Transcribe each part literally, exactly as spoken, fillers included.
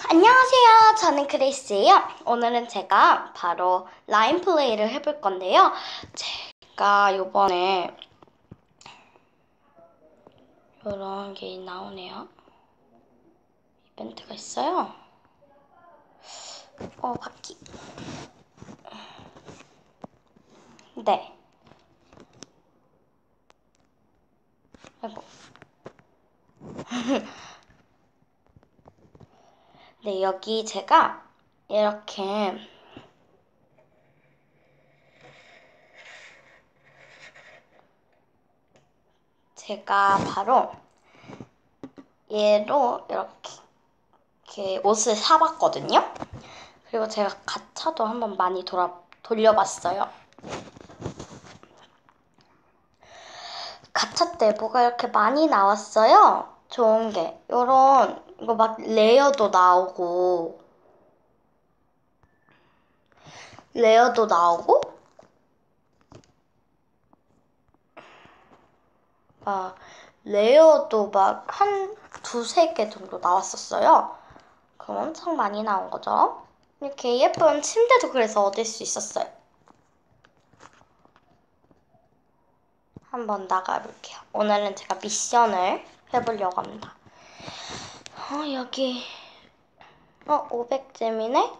안녕하세요. 저는 그레이스예요. 오늘은 제가 바로 라인 플레이를 해볼 건데요. 제가 요번에 이런 게 나오네요. 이벤트가 있어요. 어, 바퀴. 네. 아이고. 네, 여기 제가 이렇게 제가 바로 얘로 이렇게, 이렇게 옷을 사봤거든요. 그리고 제가 가차도 한번 많이 돌아, 돌려봤어요. 가차 때 뭐가 이렇게 많이 나왔어요. 좋은 게. 요런, 이거 막 레어도 나오고, 레어도 나오고, 막, 레어도 막 한 두세 개 정도 나왔었어요. 그럼 엄청 많이 나온 거죠. 이렇게 예쁜 침대도 그래서 얻을 수 있었어요. 한번 나가볼게요. 오늘은 제가 미션을 해보려고 합니다. 어, 여기, 어, 오백 잼이네?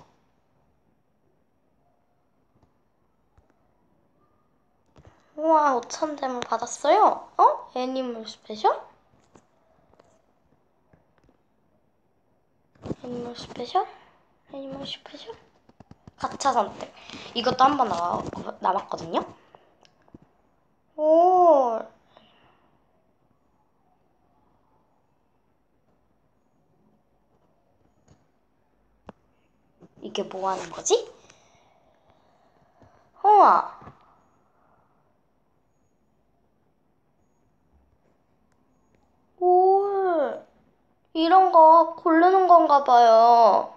우와, 오천 잼을 받았어요. 어? 애니멀 스페셜? 애니멀 스페셜? 애니멀 스페셜? 가차 선택. 이것도 한 번 남았거든요. 오. 이게 뭐 하는 거지? 우와. 오. 이런 거 고르는 건가 봐요.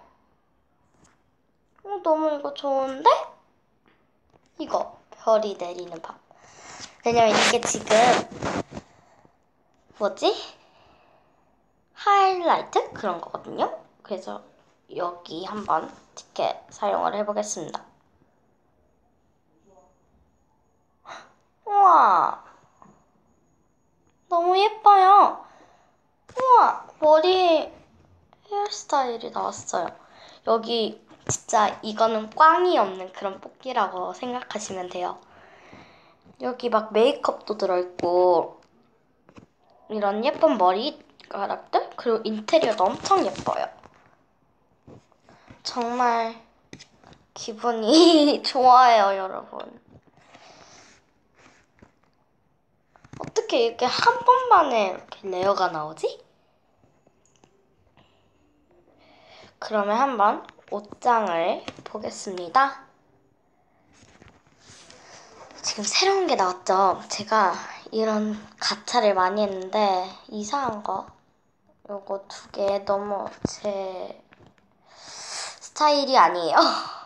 어, 너무 이거 좋은데? 이거. 별이 내리는 밤. 왜냐면 이게 지금 뭐지? 하이라이트? 그런 거거든요. 그래서 여기 한번 티켓 사용을 해보겠습니다. 우와. 너무 예뻐요. 우와. 머리 헤어스타일이 나왔어요. 여기 진짜 이거는 꽝이 없는 그런 뽑기라고 생각하시면 돼요. 여기 막 메이크업도 들어있고 이런 예쁜 머리카락들? 그리고 인테리어도 엄청 예뻐요. 정말 기분이 좋아요, 여러분. 어떻게 이렇게 한 번만에 이렇게 레어가 나오지? 그러면 한번 옷장을 보겠습니다. 지금 새로운 게 나왔죠? 제가 이런 가차를 많이 했는데 이상한 거 요거 두 개 너무 제 스타일이 아니에요.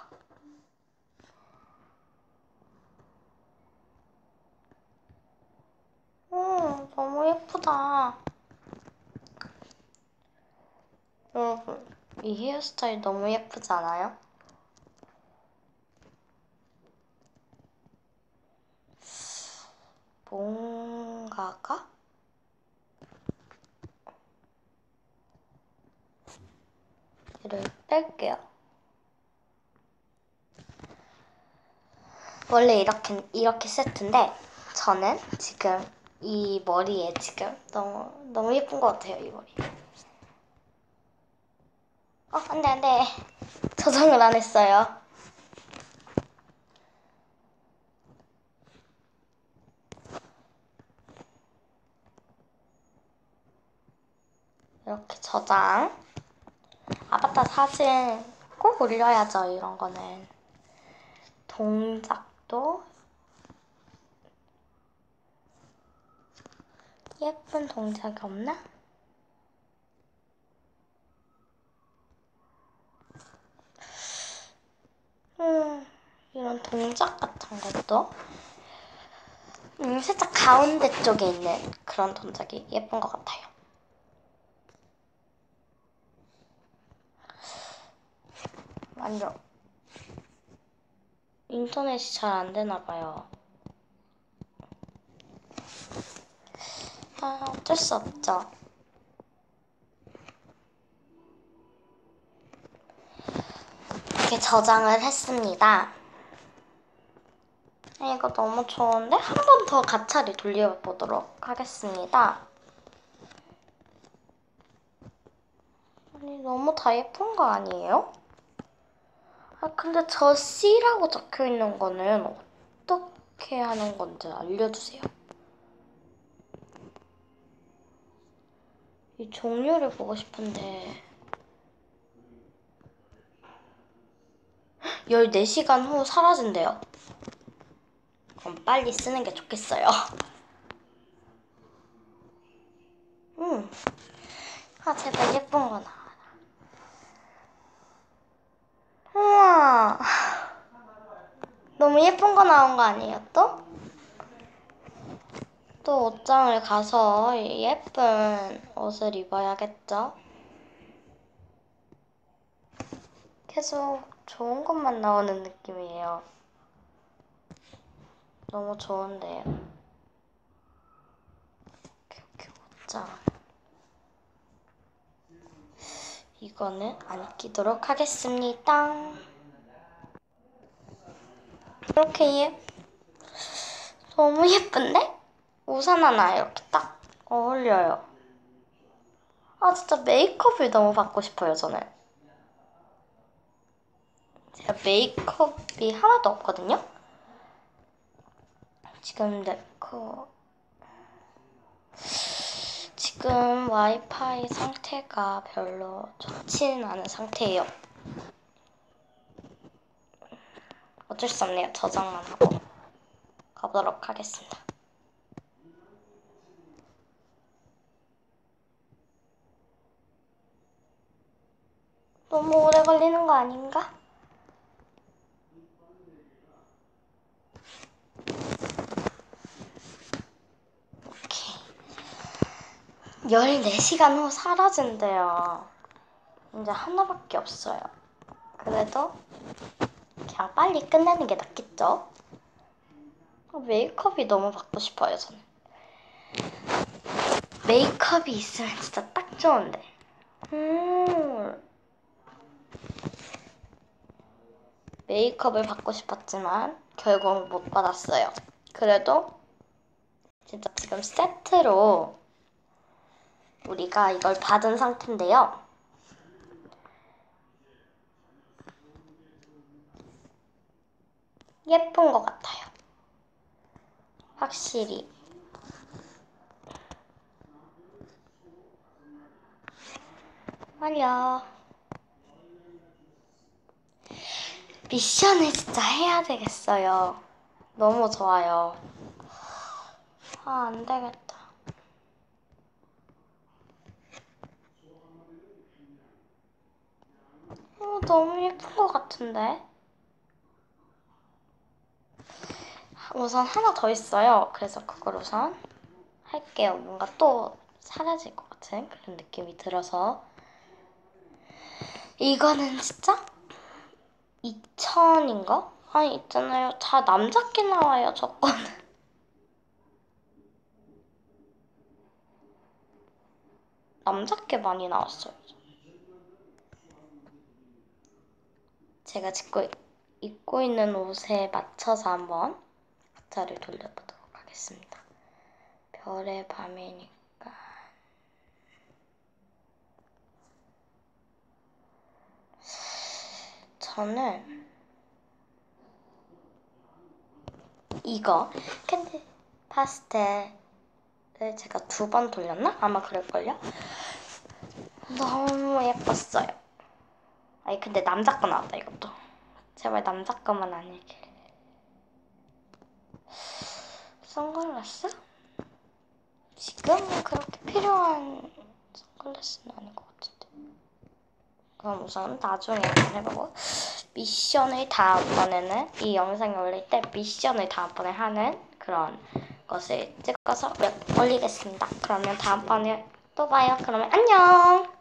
음, 너무 예쁘다. 여러분, 이 헤어스타일 너무 예쁘지 않아요? 뭔가가? 얘를 뺄게요. 원래 이렇게, 이렇게 세트인데 저는 지금 이 머리에 지금 너무, 너무 예쁜 것 같아요, 이 머리. 어, 안 돼, 안 돼. 저장을 안 했어요. 이렇게 저장. 아바타 사진 꼭 올려야죠, 이런 거는. 동작도 예쁜 동작이 없나? 음, 이런 동작 같은 것도 음, 살짝 가운데 쪽에 있는 그런 동작이 예쁜 것 같아요. 아니요. 인터넷이 잘 안 되나 봐요. 아, 어쩔 수 없죠. 이렇게 저장을 했습니다. 이거 너무 좋은데? 한 번 더 가차리 돌려보도록 하겠습니다. 아니, 너무 다 예쁜 거 아니에요? 아, 근데 저 C라고 적혀있는 거는 어떻게 하는 건지 알려주세요. 이 종류를 보고 싶은데 열네 시간 후 사라진대요. 그럼 빨리 쓰는 게 좋겠어요. 음. 아, 제발 예쁜 거 나와라. 우와. 너무 예쁜 거 나온 거 아니에요, 또? 또 옷장을 가서 예쁜 옷을 입어야겠죠? 계속 좋은 것만 나오는 느낌이에요. 너무 좋은데요. 이렇게 옷장. 이거는 안 끼도록 하겠습니다. 이렇게 예 너무 예쁜데? 우산 하나 이렇게 딱 어울려요. 아, 진짜 메이크업을 너무 받고 싶어요, 저는. 제가 메이크업이 하나도 없거든요? 지금 내거 지금 와이파이 상태가 별로 좋지는 않은 상태예요. 어쩔 수 없네요. 저장만 하고 가보도록 하겠습니다. 너무 오래 걸리는 거 아닌가? 열네 시간 후 사라진대요. 이제 하나밖에 없어요. 그래도 그냥 빨리 끝내는 게 낫겠죠? 메이크업이 너무 받고 싶어요, 저는. 메이크업이 있으면 진짜 딱 좋은데. 음. 메이크업을 받고 싶었지만 결국 못 받았어요. 그래도 진짜 지금 세트로 우리가 이걸 받은 상태인데요. 예쁜 것 같아요. 확실히. 말이야. 미션을 진짜 해야 되겠어요. 너무 좋아요. 아, 안 되겠다. 어, 너무 예쁜 것 같은데? 우선 하나 더 있어요. 그래서 그걸 우선 할게요. 뭔가 또 사라질 것 같은 그런 느낌이 들어서. 이거는 진짜 이천인가? 아니, 있잖아요. 다 남자께 나와요, 저 거는. 남자께 많이 나왔어요. 제가 입고, 입고 있는 옷에 맞춰서 한번 가차를 돌려보도록 하겠습니다. 별의 밤이니까. 저는 이거 캔디 파스텔을 제가 두 번 돌렸나? 아마 그럴걸요? 너무 예뻤어요. 아니, 근데 남자 거 나왔다, 이것도. 제발 남자 거만 아니길. 선글라스? 지금 그렇게 필요한 선글라스는 아닌 것 같은데. 그럼 우선 나중에 한번 해보고, 미션을 다음번에는 이 영상이 올릴 때 미션을 다음번에 하는 그런 것을 찍어서 올리겠습니다. 그러면 다음번에 또 봐요. 그러면 안녕!